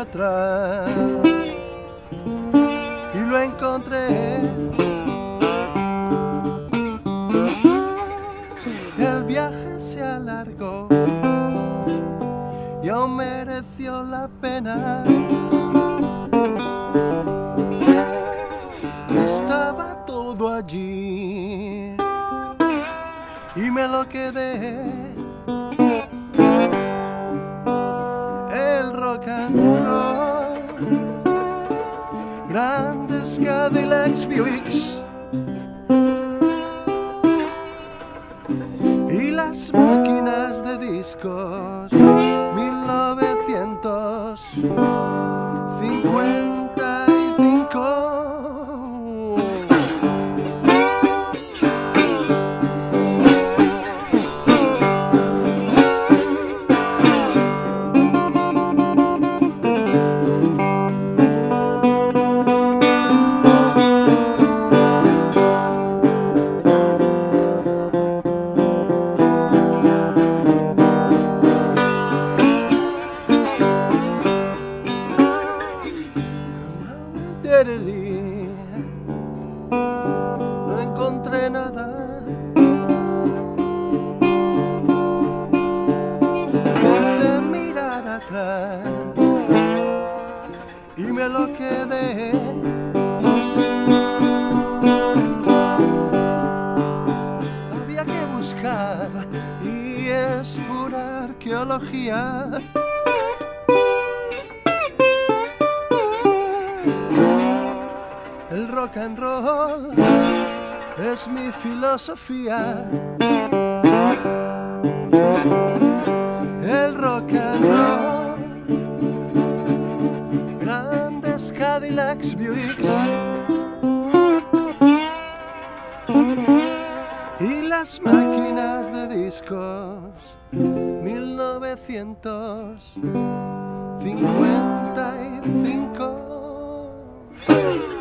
atrás y lo encontré. El viaje se alargó y aún mereció la pena. Estaba todo allí y me lo quedé. El rock and roll, grandes Cadillacs, Buicks y las máquinas de discos. 1955. No encontré nada. Quise mirar atrás y me lo quedé. Había que buscar y es pura arqueología. El rock and roll es mi filosofía. El rock and roll, grandes Cadillacs, Buicks y las máquinas de discos. 1955.